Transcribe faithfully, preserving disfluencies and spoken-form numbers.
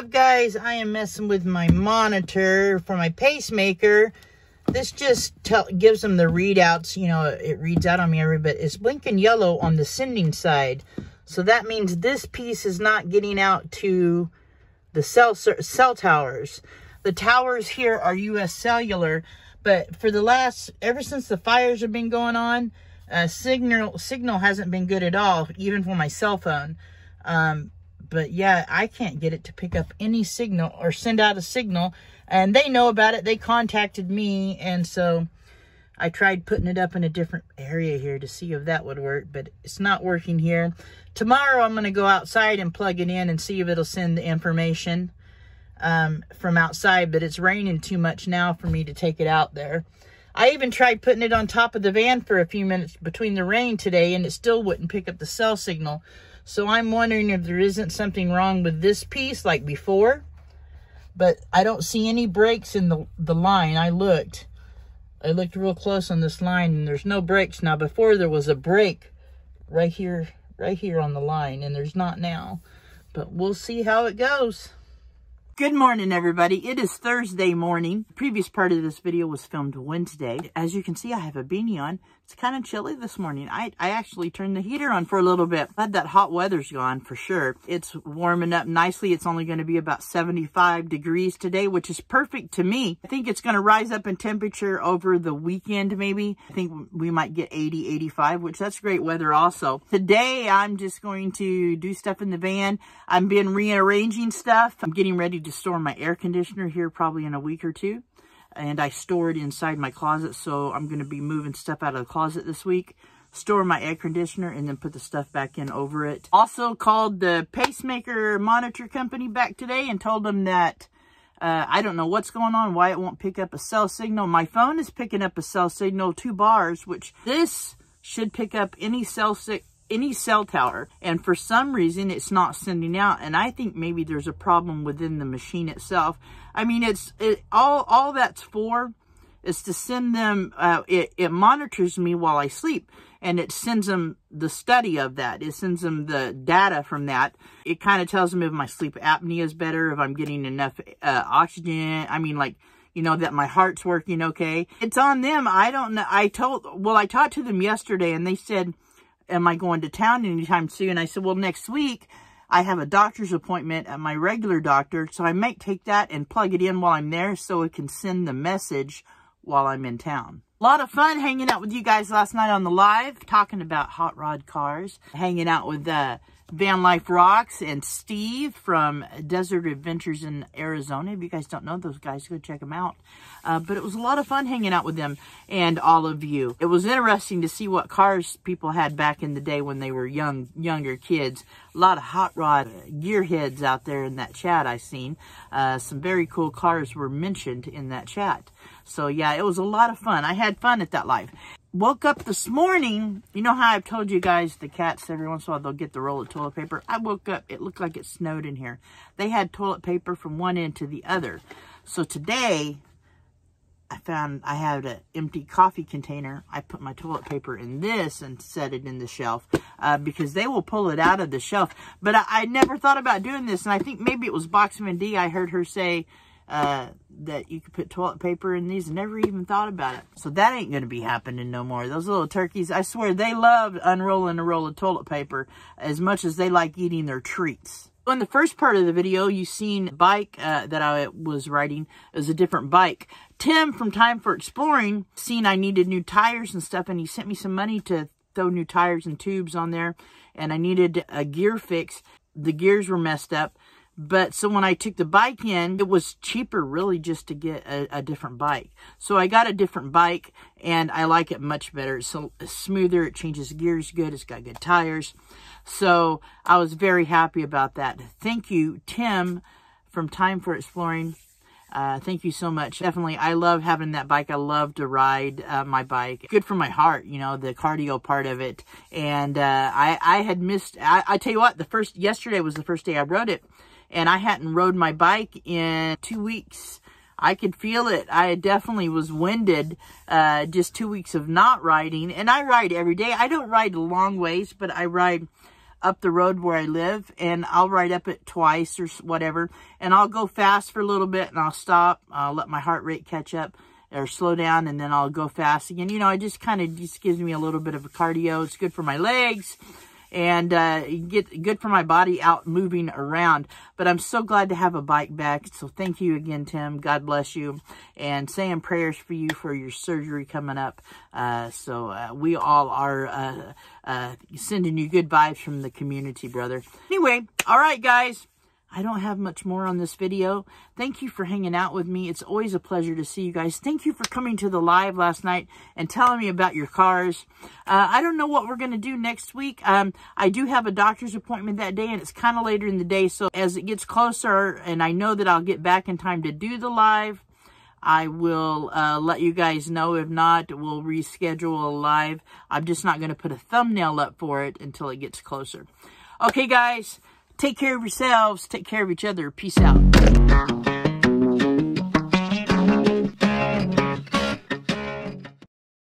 up, guys? I am messing with my monitor for my pacemaker. This just tell, gives them the readouts. You know, it reads out on me every bit. It's blinking yellow on the sending side. So that means this piece is not getting out to the cell, cell towers. The towers here are U S Cellular. But for the last, ever since the fires have been going on, uh, signal, signal hasn't been good at all, even for my cell phone. Um, but yeah, I can't get it to pick up any signal or send out a signal. And they know about it. They contacted me. And so I tried putting it up in a different area here to see if that would work. But it's not working here. Tomorrow I'm going to go outside and plug it in and see if it'll send the information um, from outside. But it's raining too much now for me to take it out there. I even tried putting it on top of the van for a few minutes between the rain today. And it still wouldn't pick up the cell signal. So I'm wondering if there isn't something wrong with this piece like before. But I don't see any breaks in the, the line. I looked. I looked real close on this line, and there's no breaks. Now, before there was a break right here, right here on the line, and there's not now. But we'll see how it goes. Good morning, everybody. It is Thursday morning. The previous part of this video was filmed Wednesday. As you can see, I have a beanie on. It's kind of chilly this morning. I, I actually turned the heater on for a little bit. Glad that hot weather's gone for sure. It's warming up nicely. It's only going to be about seventy-five degrees today, which is perfect to me. I think it's going to rise up in temperature over the weekend, maybe. I think we might get eighty, eighty-five, which that's great weather also. Today, I'm just going to do stuff in the van. I've been rearranging stuff. I'm getting ready to store my air conditioner here probably in a week or two. And I store it inside my closet, so I'm going to be moving stuff out of the closet this week. Store my air conditioner and then put the stuff back in over it. Also called the pacemaker monitor company back today and told them that uh, I don't know what's going on, why it won't pick up a cell signal. My phone is picking up a cell signal, two bars, which this should pick up any cell signal. Any cell tower, and for some reason it's not sending out, and I think maybe there's a problem within the machine itself. I mean, it's it, all all that's for is to send them uh, it, it monitors me while I sleep, and it sends them the study of that. It sends them the data from that. It kind of tells them if my sleep apnea is better, if I'm getting enough uh, oxygen. I mean, like, you know, that my heart's working okay. It's on them. I don't know. I told well I talked to them yesterday, and they said, am I going to town anytime soon? I said, well, next week I have a doctor's appointment at my regular doctor, so I might take that and plug it in while I'm there so it can send the message while I'm in town. A lot of fun hanging out with you guys last night on the live, talking about hot rod cars, hanging out with uh, VanLife Rocks and Steve from Desert Adventures in Arizona. If you guys don't know those guys, go check them out. Uh, but it was a lot of fun hanging out with them and all of you. It was interesting to see what cars people had back in the day when they were young, younger kids. A lot of hot rod gearheads out there in that chat I seen. Uh, some very cool cars were mentioned in that chat. So yeah, it was a lot of fun. I had fun at that live. Woke up this morning, you know how I've told you guys the cats every once in a while they'll get the roll of toilet paper. I woke up, it looked like it snowed in here. They had toilet paper from one end to the other. So today, I found I had an empty coffee container. I put my toilet paper in this and set it in the shelf uh, because they will pull it out of the shelf. But I, I never thought about doing this, and I think maybe it was Boxman D. I heard her say uh, that you could put toilet paper in these. I never even thought about it. So that ain't going to be happening no more. Those little turkeys, I swear, they love unrolling a roll of toilet paper as much as they like eating their treats. In the first part of the video, you seen a bike uh, that I was riding. It was a different bike. Tim from Time for Exploring seen I needed new tires and stuff, and he sent me some money to throw new tires and tubes on there, and I needed a gear fix. The gears were messed up. But so when I took the bike in, it was cheaper really just to get a, a different bike. So I got a different bike, and I like it much better. It's, so, it's smoother. It changes gears good. It's got good tires. So I was very happy about that. Thank you, Tim from Time for Exploring. Uh, thank you so much. Definitely, I love having that bike. I love to ride uh, my bike. Good for my heart, you know, the cardio part of it. And uh, I, I had missed, I, I tell you what, the first, yesterday was the first day I rode it. And I hadn't rode my bike in two weeks. I could feel it. I definitely was winded, uh, just two weeks of not riding. And I ride every day. I don't ride long ways, but I ride up the road where I live, and I'll ride up it twice or whatever, and I'll go fast for a little bit, and I'll stop. I'll let my heart rate catch up or slow down, and then I'll go fast again. You know, it just kind of just gives me a little bit of a cardio. It's good for my legs, and uh, get good for my body out moving around. But I'm so glad to have a bike back. So thank you again, Tim. God bless you. And saying prayers for you for your surgery coming up. Uh, so uh, we all are uh, uh, sending you good vibes from the community, brother. Anyway, all right, guys. I don't have much more on this video. Thank you for hanging out with me. It's always a pleasure to see you guys. Thank you for coming to the live last night and telling me about your cars. Uh, I don't know what we're going to do next week. Um, I do have a doctor's appointment that day, and it's kind of later in the day. So as it gets closer, and I know that I'll get back in time to do the live, I will uh, let you guys know. If not, we'll reschedule a live. I'm just not going to put a thumbnail up for it until it gets closer. Okay, guys. Take care of yourselves. Take care of each other. Peace out.